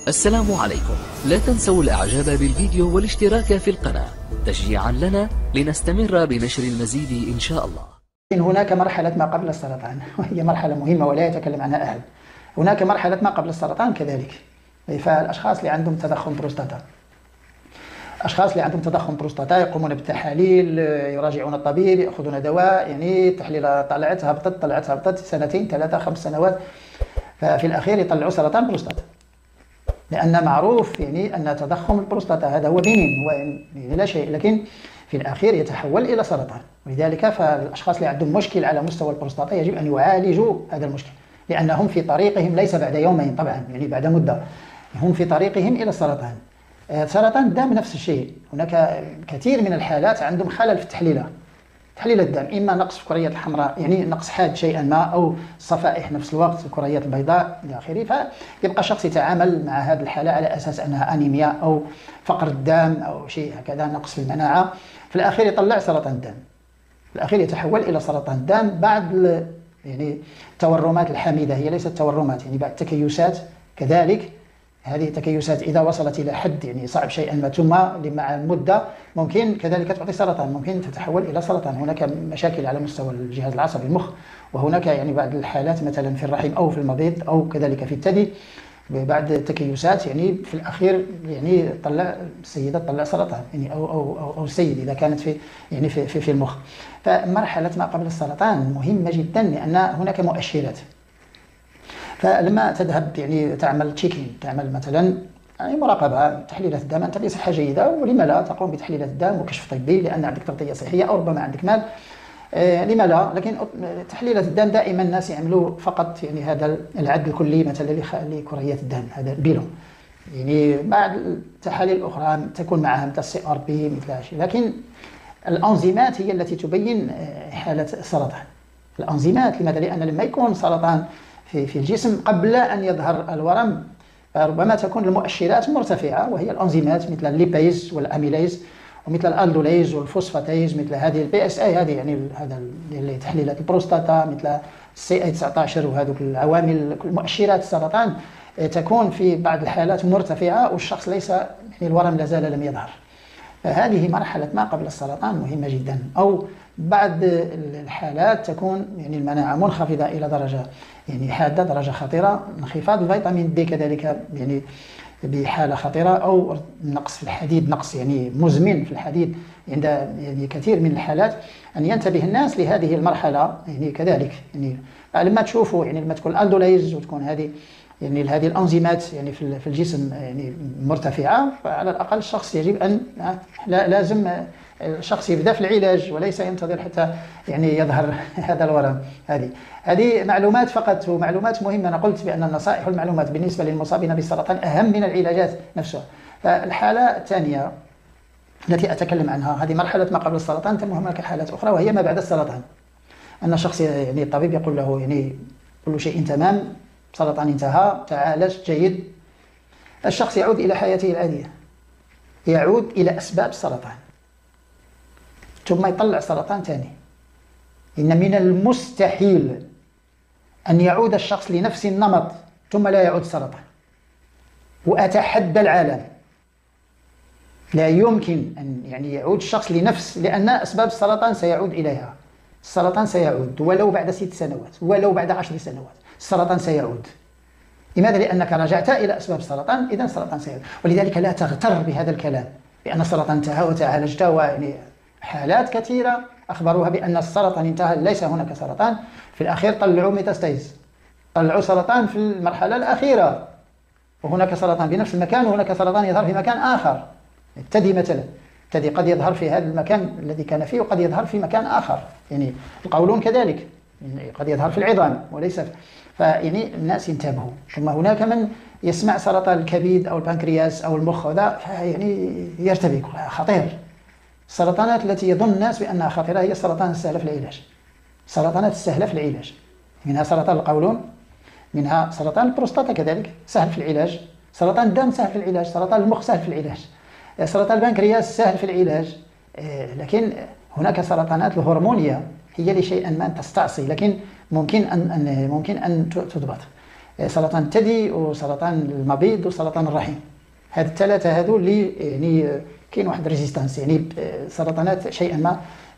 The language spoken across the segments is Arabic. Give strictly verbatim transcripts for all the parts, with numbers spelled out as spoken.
السلام عليكم. لا تنسوا الاعجاب بالفيديو والاشتراك في القناة تشجيعا لنا لنستمر بنشر المزيد ان شاء الله. هناك مرحلة ما قبل السرطان وهي مرحلة مهمة ولا يتكلم عنها أحد. هناك مرحلة ما قبل السرطان كذلك، فالأشخاص اللي عندهم تضخم بروستاتا، أشخاص اللي عندهم تضخم بروستاتا يقومون بالتحاليل، يراجعون الطبيب، يأخذون دواء، يعني تحليل طلعت هبطت طلعت هبطت سنتين ثلاثة خمس سنوات، ففي الأخير يطلعوا سرطان بروستاتا، لأن معروف يعني أن تضخم البروستاتا هذا هو بنين، هو يعني لا شيء، لكن في الأخير يتحول إلى سرطان. ولذلك فالأشخاص اللي عندهم مشكل على مستوى البروستاتا يجب أن يعالجوا هذا المشكل، لأنهم في طريقهم ليس بعد يومين طبعا، يعني بعد مدة هم في طريقهم إلى السرطان. سرطان الدم نفس الشيء، هناك كثير من الحالات عندهم خلل في التحليلة، تحليل الدم، إما نقص في الكريات الحمراء، يعني نقص حاد شيئا ما، أو صفائح نفس الوقت الكريات البيضاء إلى آخره، فيبقى الشخص يتعامل مع هذه الحالة على أساس أنها أنيميا أو فقر الدم أو شيء هكذا، نقص في المناعة، في الأخير يطلع سرطان الدم، في الأخير يتحول إلى سرطان الدم بعد يعني التورمات الحميدة، هي ليست تورمات، يعني بعد التكيسات كذلك. هذه التكيسات إذا وصلت إلى حد يعني صعب شيئا ما، ثم مع المدة ممكن كذلك تعطي سرطان، ممكن تتحول إلى سرطان. هناك مشاكل على مستوى الجهاز العصبي المخ، وهناك يعني بعض الحالات مثلا في الرحم أو في المبيض أو كذلك في الثدي بعد التكيسات، يعني في الأخير يعني طلع السيدة طلع سرطان، يعني أو أو أو, أو السيد إذا كانت في يعني في في, في المخ. فمرحلة ما قبل السرطان مهمة جدا، لأن هناك مؤشرات. فلما تذهب يعني تعمل تشيكين، تعمل مثلا يعني مراقبة تحليلات الدم، أنت بصحة جيدة، ولم لا تقوم بتحليلات الدم وكشف طبي لأن عندك تغطية صحية أو ربما عندك مال، آه لم لا. لكن تحليلات الدم دائما الناس يعملوا فقط يعني هذا العد الكلي مثلا لكريات الدم، هذا البيلو، يعني بعض التحاليل الأخرى تكون معها مثل السي ار بي مثل شيء، لكن الأنزيمات هي التي تبين حالة السرطان. الأنزيمات لماذا؟ لأن لما يكون سرطان في في الجسم قبل أن يظهر الورم، ربما تكون المؤشرات مرتفعة، وهي الأنزيمات مثل الليبيز والأميليز ومثل الألدوليز والفوسفاتيز، مثل هذه البي اس اي، هذه يعني هذا تحليلات البروستاتا، مثل السي اي تسعة عشر، وهذوك العوامل مؤشرات السرطان تكون في بعض الحالات مرتفعة، والشخص ليس يعني الورم لا زال لم يظهر. فهذه مرحلة ما قبل السرطان مهمة جدا. أو بعض الحالات تكون يعني المناعة منخفضة إلى درجة يعني حادة، درجة خطيرة، انخفاض الفيتامين دي كذلك يعني بحالة خطيرة، أو نقص في الحديد، نقص يعني مزمن في الحديد عند يعني كثير من الحالات، أن ينتبه الناس لهذه المرحلة يعني كذلك. يعني لما تشوفوا يعني لما تكون الألدوليز وتكون هذه يعني هذه الأنزيمات يعني في الجسم يعني مرتفعة، فعلى الأقل الشخص يجب أن لازم الشخص يبدأ في العلاج وليس ينتظر حتى يعني يظهر هذا الورم. هذه هذه معلومات فقط، ومعلومات مهمة. أنا قلت بأن النصائح والمعلومات بالنسبة للمصابين بالسرطان أهم من العلاجات نفسها. فالحالة الثانية التي أتكلم عنها هذه مرحلة ما قبل السرطان، ثم هناك حالات أخرى وهي ما بعد السرطان. أن الشخص يعني الطبيب يقول له يعني كل شيء تمام، سرطان انتهى، تعالج جيد، الشخص يعود إلى حياته العادية، يعود إلى أسباب السرطان، ثم يطلع سرطان ثاني. إن من المستحيل أن يعود الشخص لنفس النمط ثم لا يعود سرطان، وأتحدى العالم لا يمكن أن يعني يعود الشخص لنفس، لأن أسباب السرطان سيعود إليها، السرطان سيعود ولو بعد ست سنوات ولو بعد عشر سنوات، السرطان سيعود. لماذا؟ لأنك رجعت إلى أسباب السرطان، إذن السرطان سيعود. ولذلك لا تغتر بهذا الكلام بأن السرطان انتهى وتعالجت، ويعني حالات كثيرة أخبروها بأن السرطان انتهى، ليس هناك سرطان، في الأخير طلعوا ميتاستيز، طلعوا سرطان في المرحلة الأخيرة، وهناك سرطان بنفس المكان وهناك سرطان يظهر في مكان آخر. الثدي مثلا، الثدي قد يظهر في هذا المكان الذي كان فيه وقد يظهر في مكان آخر، يعني القولون كذلك يعني قد يظهر في العظام وليس في. فيعني الناس ينتبهوا. ثم هناك من يسمع سرطان الكبد أو البنكرياس أو المخ وذا يعني يرتبك، خطير. السرطانات التي يظن الناس بأنها خطيرة هي السرطان السهلة في العلاج، السرطانات السهلة في العلاج، منها سرطان القولون، منها سرطان البروستاتا كذلك سهل في العلاج، سرطان الدم سهل في العلاج، سرطان المخ سهل في العلاج، سرطان البنكرياس سهل في العلاج. لكن هناك سرطانات الهرمونية هي لشيء ما تستعصي، لكن ممكن أن ممكن أن تضبط. سرطان الثدي وسرطان المبيض وسرطان الرحم. هاد الثلاثه هادو اللي يعني كاين واحد ريزيستانس، يعني سرطانات شيئا ما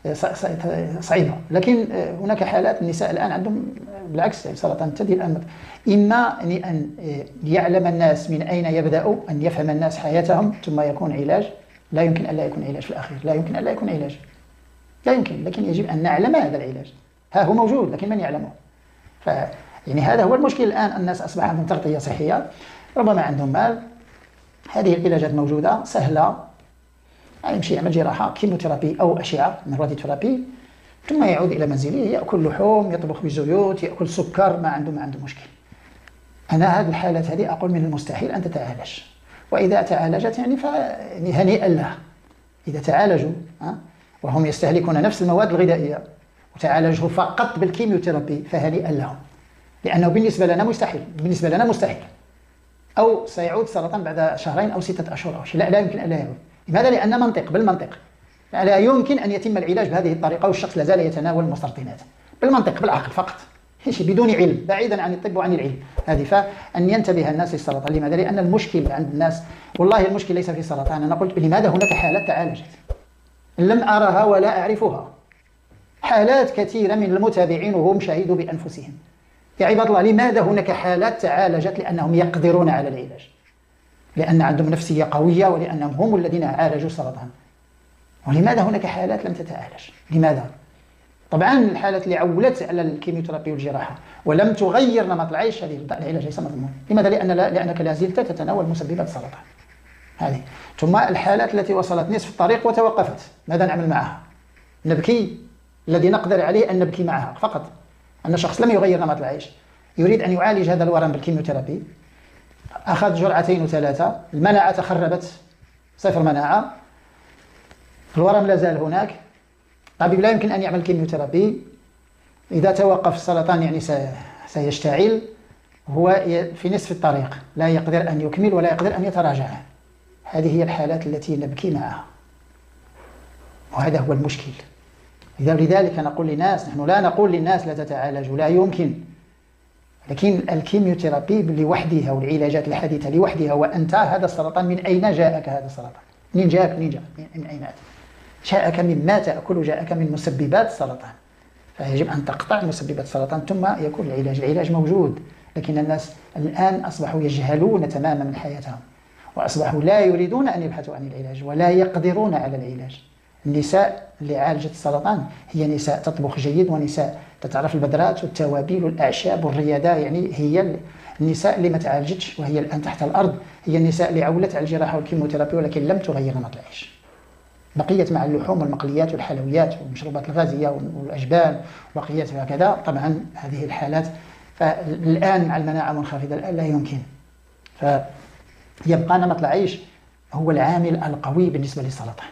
صعيبه. لكن هناك حالات النساء الان عندهم بالعكس، يعني سرطان الثدي الان اما يعني ان يعلم الناس من اين يبداوا، ان يفهم الناس حياتهم ثم يكون علاج. لا يمكن ان لا يكون علاج في الاخير، لا يمكن ان لا يكون علاج، لا يمكن، لكن يجب ان نعلم هذا العلاج. ها هو موجود لكن من يعلمه. ف يعني هذا هو المشكل الان، الناس اصبح عندهم تغطيه صحيه، ربما عندهم مال، هذه العلاجات موجوده سهله، يمشي يعمل جراحه كيموثيرابي او اشعه من راديوثيرابي، ثم يعود الى منزله ياكل لحوم، يطبخ بزيوت، ياكل سكر، ما عنده ما عنده مشكل. انا هذه الحالات هذه اقول من المستحيل ان تتعالج، واذا تعالجت يعني فهنيئا لها. اذا تعالجوا وهم يستهلكون نفس المواد الغذائيه وتعالجوا فقط بالكيميوثيرابي فهنيئا لهم، لانه بالنسبه لنا مستحيل، بالنسبه لنا مستحيل. او سيعود السرطان بعد شهرين او سته اشهر او شيء، لا لا يمكن ان لا يعود. لماذا؟ لان منطق بالمنطق لا يمكن ان يتم العلاج بهذه الطريقه والشخص لا زال يتناول المسرطنات بالمنطق بالعقل فقط، شيء بدون علم، بعيدا عن الطب وعن العلم. هذه فان ينتبه الناس للسرطان. لماذا؟ لان المشكل عند الناس والله المشكل ليس في السرطان. انا قلت لماذا هناك حالات تعالجت لم ارها ولا اعرفها، حالات كثيره من المتابعين وهم شهدوا بانفسهم. يا عباد الله، لماذا هناك حالات تعالجت؟ لانهم يقدرون على العلاج، لان عندهم نفسيه قويه، ولانهم هم الذين عالجوا السرطان. ولماذا هناك حالات لم تتعالج؟ لماذا؟ طبعا الحالات اللي عولت على الكيميوثيرابي والجراحه ولم تغير نمط العيش، هذه العلاج ليس مضمون. لماذا؟ لان لا لانك لا زلت تتناول مسببات السرطان هذه. ثم الحالات التي وصلت نصف الطريق وتوقفت، ماذا نعمل معها؟ نبكي؟ الذي نقدر عليه ان نبكي معها فقط. ان شخص لم يغير نمط العيش، يريد ان يعالج هذا الورم بالكيميوثيرابي، اخذ جرعتين وثلاثه، المناعه تخربت، صفر مناعه، الورم لا زال هناك، الطبيب لا يمكن ان يعمل كيميوثيرابي. اذا توقف السرطان يعني سيشتعل، هو في نصف الطريق، لا يقدر ان يكمل ولا يقدر ان يتراجع. هذه هي الحالات التي نبكي معها، وهذا هو المشكل. لذلك نقول للناس، نحن لا نقول للناس لا تتعالجوا، لا يمكن، لكن الكيميوثيرابي لوحدها والعلاجات الحديثة لوحدها. وأنت هذا السرطان من أين جاءك؟ هذا السرطان منين جاءك؟ منين جاء؟ من أين أتى؟ جاءك مما تأكل، جاءك من مسببات السرطان، فيجب أن تقطع مسببات السرطان ثم يكون العلاج. العلاج موجود، لكن الناس الآن أصبحوا يجهلون تماما من حياتهم، وأصبحوا لا يريدون أن يبحثوا عن العلاج ولا يقدرون على العلاج. النساء اللي عالجت السرطان هي نساء تطبخ جيد، ونساء تعرف البذرات والتوابل والأعشاب والرياضة، يعني هي النساء اللي ما تعالجتش وهي الآن تحت الأرض، هي النساء اللي عولت على الجراحة والكيموثيرابي ولكن لم تغير نمط العيش، بقيت مع اللحوم والمقليات والحلويات والمشروبات الغازية والأجبان وبقيت هكذا. طبعا هذه الحالات الآن مع المناعة منخفضة الآن لا يمكن، فيبقى نمط العيش هو العامل القوي بالنسبة للسرطان.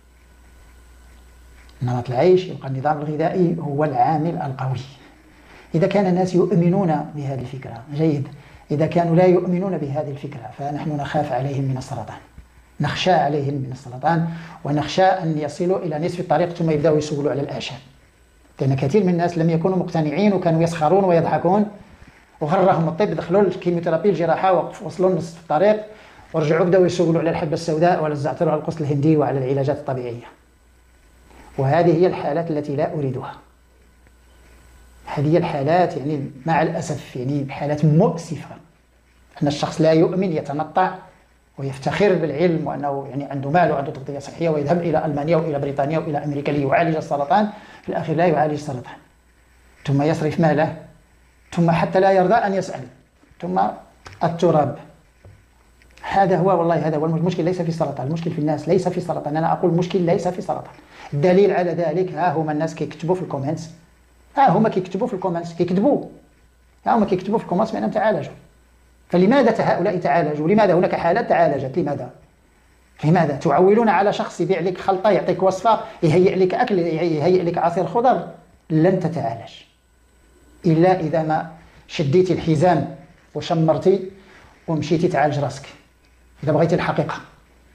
نمط العيش يبقى النظام الغذائي هو العامل القوي. إذا كان الناس يؤمنون بهذه الفكرة جيد، إذا كانوا لا يؤمنون بهذه الفكرة فنحن نخاف عليهم من السرطان، نخشى عليهم من السرطان، ونخشى أن يصلوا إلى نصف الطريق ثم يبدأوا يسولوا على الأعشاب. لأن كثير من الناس لم يكونوا مقتنعين وكانوا يسخرون ويضحكون، وغرهم الطب، دخلوا الكيميوثيرابي الجراحة ووصلوا نصف الطريق ورجعوا بدأوا يسولوا على الحبة السوداء وعلى الزعتر وعلى القرص الهندي وعلى العلاجات الطبيعية. وهذه هي الحالات التي لا أريدها. هذه الحالات يعني مع الأسف يعني حالات مؤسفة، أن الشخص لا يؤمن، يتنطع ويفتخر بالعلم وأنه يعني عنده مال وعنده تغطية صحية، ويذهب إلى ألمانيا وإلى بريطانيا وإلى أمريكا ليعالج السرطان، في الأخير لا يعالج السرطان، ثم يصرف ماله، ثم حتى لا يرضى أن يسأل، ثم التراب. هذا هو والله هذا هو المشكل، ليس في السرطان، المشكل في الناس، ليس في السرطان. أنا أقول المشكل ليس في السرطان. الدليل على ذلك ها هما الناس كيكتبوا في الكومنتس، ها هما كيكتبوا في الكومنتس كيكذبوا، ها هما كيكتبوا في الكومنتس بأنهم تعالجوا. فلماذا هؤلاء تعالجوا؟ لماذا هناك حالات تعالجت؟ لماذا؟ لماذا تعولون على شخص يبيع لك خلطة، يعطيك وصفة، يهيئ لك أكل، يهيئ لك عصير خضر؟ لن تتعالج إلا إذا ما شديتي الحزام وشمرتي ومشيتي تعالج راسك. إذا بغيتي الحقيقة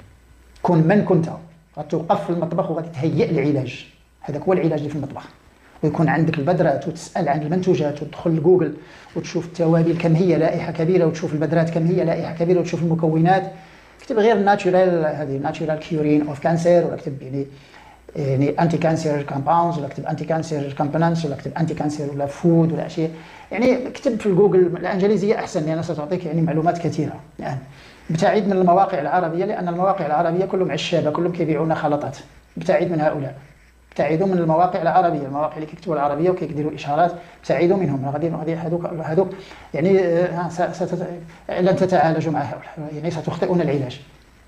كن من كنت، غتوقف في المطبخ وغادي تهيئ العلاج، هذاك هو العلاج اللي في المطبخ، ويكون عندك البذرات وتسأل عن المنتوجات وتدخل لجوجل وتشوف التوابل كم هي لائحة كبيرة، وتشوف البذرات كم هي لائحة كبيرة، وتشوف المكونات. اكتب غير ناتشورال، هذه ناتشورال كيورين اوف كانسر، ولا اكتب يعني يعني انتي كانسر كومباوندز، ولا اكتب انتي كانسر كومبوننتس، ولا اكتب انتي كانسر ولا فود ولا اشياء. يعني اكتب في جوجل الانجليزيه احسن لانها ستعطيك يعني معلومات كثيره. يعني ابتعد من المواقع العربيه، لان المواقع العربيه كلهم عشابه، كلهم كيبيعون خلطات. ابتعد من هؤلاء، ابتعدوا من المواقع العربيه، المواقع اللي كيكتبوا العربيه وكيديروا اشارات، ابتعدوا منهم. غادي غادي هذوك هذوك يعني لن تتعالجوا مع هؤلاء، يعني ستخطئون العلاج.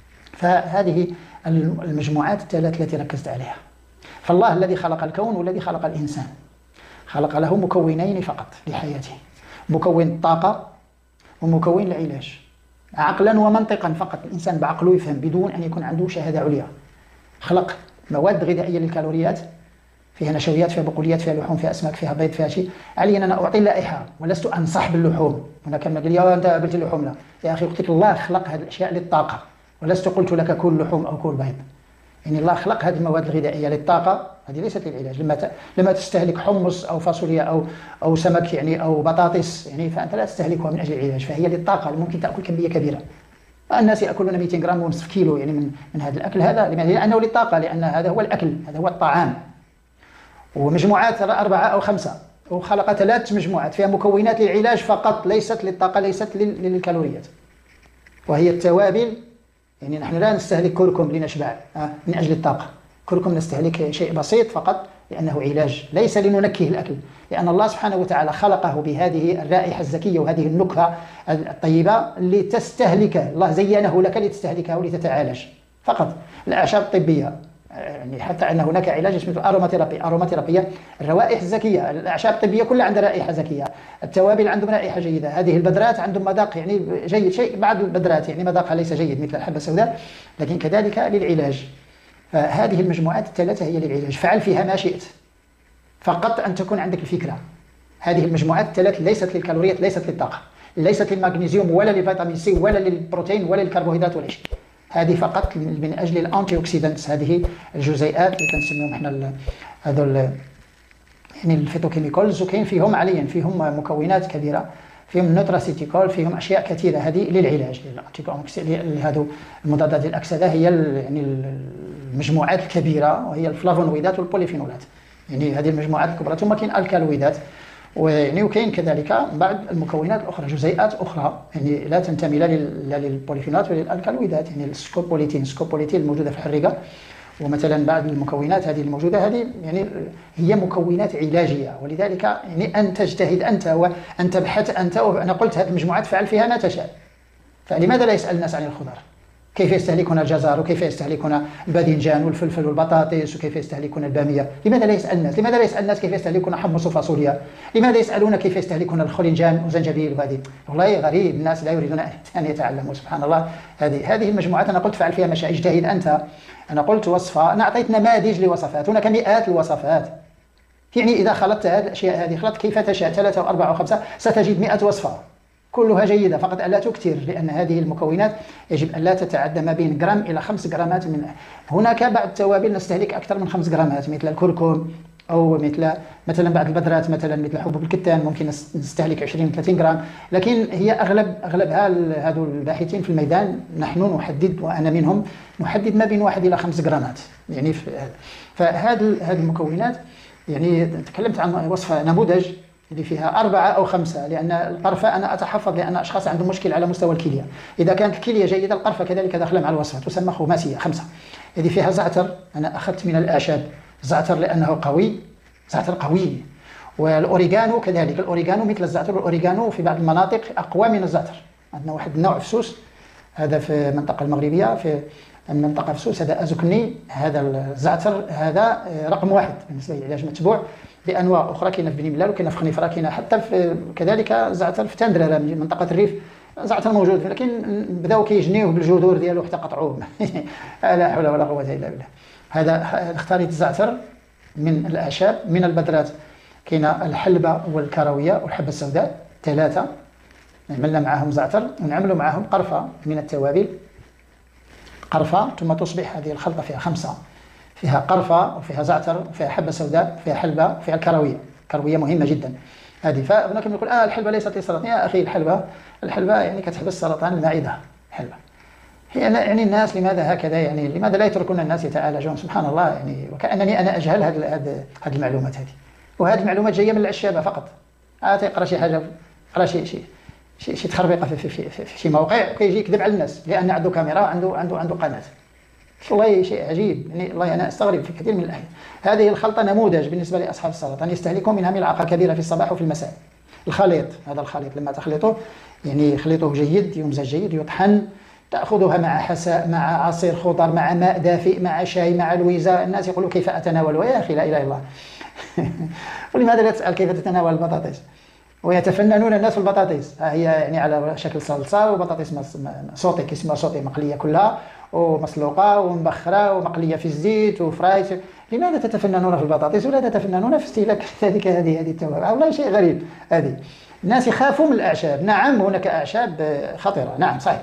فهذه المجموعات الثلاث التي ركزت عليها. فالله الذي خلق الكون والذي خلق الإنسان خلق له مكونين فقط لحياته، مكون الطاقة ومكون العلاج، عقلا ومنطقا فقط. الإنسان بعقله يفهم بدون أن يكون عنده شهادة عليا. خلق مواد غذائية للكالوريات، فيها نشويات، فيها بقوليات، فيها لحوم، فيها أسماك، فيها بيض، فيها شيء. علي أن أنا أعطي اللائحة ولست أنصح باللحوم. هناك من قال لي أنت قلت اللحوم، لا يا أخي، قلت لك الله خلق هذه الأشياء للطاقة، ولست قلت لك كل لحوم أو كل بيض. يعني الله خلق هذه المواد الغذائية للطاقة، هذه ليست للعلاج. لما لما تستهلك حمص أو فاصوليا أو أو سمك يعني أو بطاطس، يعني فأنت لا تستهلكها من أجل العلاج، فهي للطاقة، ممكن تأكل كمية كبيرة. الناس يأكلون مئتين غرام ونصف كيلو يعني من من هذا الأكل. هذا لماذا؟ لأنه للطاقة، لأن هذا هو الأكل، هذا هو الطعام. ومجموعات أربعة أو خمسة، وخلق ثلاث مجموعات فيها مكونات للعلاج فقط، ليست للطاقة، ليست للكالوريات، وهي التوابل. يعني نحن لا نستهلك كركم لنشبع من أجل الطاقة، كركم نستهلك شيء بسيط فقط لأنه علاج، ليس لننكه الأكل، لأن الله سبحانه وتعالى خلقه بهذه الرائحة الزكية وهذه النكهة الطيبة لتستهلك. الله زينه لك لتستهلكه ولتتعالج فقط. الأعشاب الطبية يعني حتى أن هناك علاج اسمه أروماثيرابي، أروماثيرابية الروائح الزكية. الأعشاب الطبية كلها عندها رائحة زكية، التوابل عندهم رائحة جيدة، هذه البذرات عندهم مذاق يعني جيد. شيء بعض البذرات يعني مذاقها ليس جيد مثل الحبة السوداء، لكن كذلك للعلاج. فهذه المجموعات الثلاثة هي للعلاج، فعل فيها ما شئت، فقط أن تكون عندك الفكرة. هذه المجموعات الثلاث ليست للكالوريات، ليست للطاقة، ليست للمغنيسيوم ولا للفيتامين سي ولا للبروتين ولا للكربوهيدرات ولا شيء. هذه فقط من أجل الأنتي أوكسيدانتس، هذه الجزيئات اللي كنسميهم احنا هذول يعني الفيتوكيميكالز، وكاين فيهم عليا فيهم مكونات كبيرة، فيهم نوتراسيتيكول، فيهم أشياء كثيرة. هذه للعلاج، لهذو المضادات للأكسدة، هي يعني المجموعات الكبيرة، وهي الفلافونويدات والبوليفينولات. يعني هذه المجموعات الكبرى. ثم كاين الكالويدات، ويعني وكاين كذلك بعض المكونات الأخرى، جزيئات أخرى يعني لا تنتمي لا للبوليفينولات ولا للألكالويدات. يعني السكوبوليتين، السكوبوليتين الموجودة في الحريقة، ومثلا بعض المكونات هذه الموجودة هذه يعني هي مكونات علاجية. ولذلك يعني أن تجتهد أنت وأن تبحث أنت. وأنا قلت هذه المجموعات فعل فيها ما تشاء. فلماذا لا يسأل الناس عن الخضر؟ كيف يستهلكون الجزر، وكيف يستهلكون الباذنجان والفلفل والبطاطس، وكيف يستهلكون البامية؟ لماذا لا يسأل الناس؟ لماذا لا يسأل الناس كيف يستهلكون حمص وفاصوليا؟ لماذا يسألون كيف يستهلكون الخلنجان وزنجبيل وهذه؟ والله غريب، الناس لا يريدون أن يتعلموا. سبحان الله. هذه هذه المجموعات أنا قلت فعل فيها مشاء، اجتهد أنت. أنا قلت وصفة، أنا أعطيت نماذج لوصفات، هناك مئات الوصفات. يعني إذا خلطت هذه الأشياء هذه، خلطت كيف تشاء ثلاثة وأربعة وخمسة، ستجد مئة وصفة كلها جيدة، فقط ألا تكثر، لأن هذه المكونات يجب أن لا تتعدى ما بين جرام إلى خمس جرامات منها. هناك بعض التوابل نستهلك أكثر من خمس جرامات، مثل الكركم، أو مثل مثلا بعض البذرات، مثلا مثل حبوب الكتان ممكن نستهلك عشرين ثلاثين جرام، لكن هي أغلب أغلبها هذو الباحثين في الميدان، نحن نحدد وأنا منهم، نحدد ما بين واحد إلى خمس جرامات. يعني فهذه هذه المكونات يعني تكلمت عن وصفة نموذج اللي فيها أربعة أو خمسة، لأن القرفة أنا أتحفظ، لأن أشخاص عندهم مشكلة على مستوى الكلية. إذا كانت الكلية جيدة القرفة كذلك داخلة مع الوصفة، تسمى خماسية خمسة. هذه فيها زعتر، أنا أخذت من الأعشاب زعتر لأنه قوي، زعتر قوي. والأوريغانو كذلك، الأوريغانو مثل الزعتر، والأوريغانو في بعض المناطق أقوى من الزعتر. عندنا واحد النوع في سوس، هذا في المنطقة المغربية، في المنطقة في سوس، هذا أزوكني، هذا الزعتر هذا رقم واحد بالنسبة للعلاج، متبوع بانواع اخرى، كاينه في بني ملال وكاينه في خنيفره، كاينه حتى في كذلك زعتر في تندرره من منطقه الريف، زعتر موجود، لكن بداو كيجنيوه بالجذور ديالو حتى قطعوه. لا حول ولا قوه الا بالله. هذا اختاريت الزعتر من الاعشاب، من البذرات كاينه الحلبه والكرويه والحبه السوداء، ثلاثه عملنا معهم زعتر، ونعملوا معهم قرفه من التوابل، قرفه، ثم تصبح هذه الخلطه فيها خمسه، فيها قرفة وفيها زعتر وفيها حبة سوداء وفيها حلبة وفيها الكروية. الكروية مهمة جدا هذه. فهناك من يقول اه الحلبة ليست للسرطان. يا اخي الحلبة الحلبة يعني كتحبس سرطان المعدة. الحلبة هي يعني الناس لماذا هكذا، يعني لماذا لا يتركون الناس يتعالجون؟ سبحان الله، يعني وكأنني انا اجهل هذه هذه المعلومات هذه. وهذه المعلومات جايه من العشابة فقط. اه تيقرا شي حاجة، يقرا شي شي شي, شي تخربيقة في, في, في, في, في شي موقع وكيجي يكذب على الناس لان عنده كاميرا وعنده عنده عنده قناة. والله شيء عجيب، يعني الله أنا أستغرب في كثير من الأحيان. هذه الخلطة نموذج بالنسبة لأصحاب السرطان، يستهلكون منها ملعقة كبيرة في الصباح وفي المساء. الخليط، هذا الخليط لما تخلطه يعني خليطه جيد، يمزج جيد، يطحن، تأخذها مع حساء، مع عصير خضر، مع ماء دافئ، مع شاي، مع الويزة. الناس يقولوا كيف أتناول؟ يا أخي لا إله إلا الله. ولماذا لا تسأل كيف تتناول البطاطس؟ ويتفننون الناس في البطاطس، هي يعني على شكل صلصة وبطاطس صوتي كيسموها صوتي مقلية كلها ومسلوقة ومبخرة ومقلية في الزيت وفرايت. لماذا تتفننون في البطاطس ولا تتفننون في استهلاك ذلك هذه هذه التوابل؟ والله شيء غريب. هذه الناس يخافوا من الأعشاب. نعم هناك أعشاب خطيرة، نعم صحيح،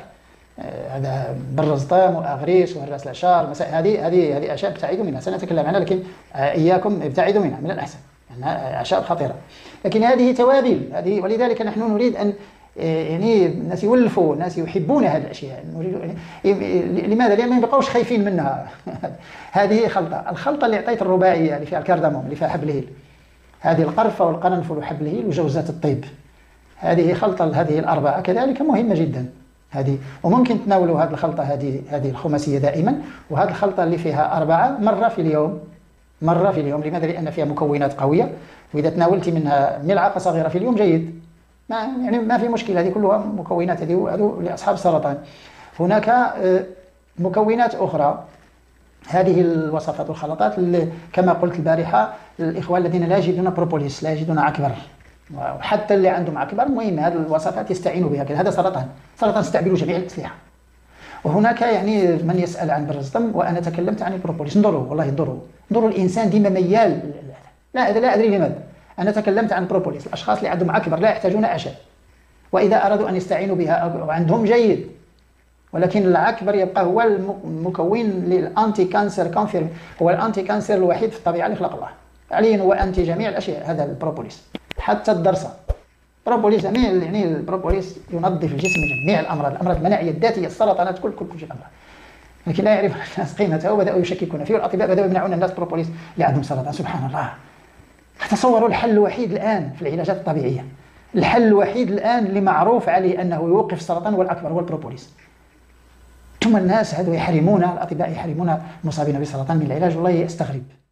هذا بالرزطام وأغريس وهراس العشار المساء، هذه هذه هذه أعشاب ابتعدوا منها، سنتكلم عنها لكن إياكم ابتعدوا منها من الأحسن، أنها أعشاب خطيرة. لكن هذه توابل هذه، ولذلك نحن نريد أن يعني الناس يولفوا، الناس يحبون هذه الأشياء. لماذا؟ لأن ما يبقوش خايفين منها. هذه خلطة، الخلطة اللي عطيت الرباعية اللي فيها الكرداموم اللي فيها حب الهيل، هذه القرفة والقرنفل وحب الهيل وجوزات الطيب، هذه خلطة هذه الأربعة كذلك مهمة جدا هذه. وممكن تناولوا هذه الخلطة هذه هذه الخماسية دائما، وهذه الخلطة اللي فيها أربعة مرة في اليوم، مرة في اليوم. لماذا؟ لأن فيها مكونات قوية، وإذا تناولت منها ملعقة صغيرة في اليوم جيد، ما يعني ما في مشكلة. هذه كلها مكونات هذه لأصحاب السرطان. هناك مكونات أخرى، هذه الوصفات والخلطات كما قلت البارحة، الإخوان الذين لا يجدون بروبوليس، لا يجدون عكبر، وحتى اللي عندهم عكبر مهم هذه الوصفات يستعينوا بها. هذا سرطان، سرطان استعملوا جميع الأسلحة. وهناك يعني من يسأل عن برزطم، وأنا تكلمت عن البروبوليس. انظروا والله انظروا انظروا الإنسان ديما ميال، لا لا أدري لماذا. أنا تكلمت عن البروبوليس، الأشخاص اللي عندهم عكبر لا يحتاجون أعشاب، وإذا أرادوا أن يستعينوا بها وعندهم جيد، ولكن العكبر يبقى هو المكون للأنتي كانسر كونفيرم، هو الأنتي كانسر الوحيد في الطبيعة اللي خلق الله، عليه هو أنتي جميع الأشياء. هذا البروبوليس حتى الدرسة، بروبوليس جميع، يعني البروبوليس ينظف الجسم من جميع الأمراض، الأمراض المناعية الذاتية، السرطانات، كل كل كل الأمراض. لكن لا يعرف الناس قيمته وبدأوا يشككون فيه، والأطباء بدأوا يمنعون الناس بروبوليس اللي عندهم سرطان. سبحان الله. تصوروا الحل الوحيد الآن في العلاجات الطبيعية، الحل الوحيد الآن اللي معروف عليه أنه يوقف السرطان هو الأكبر، هو البروبوليس. ثم الناس هذو يحرمون، الأطباء يحرمون المصابين بالسرطان من العلاج، والله أستغرب.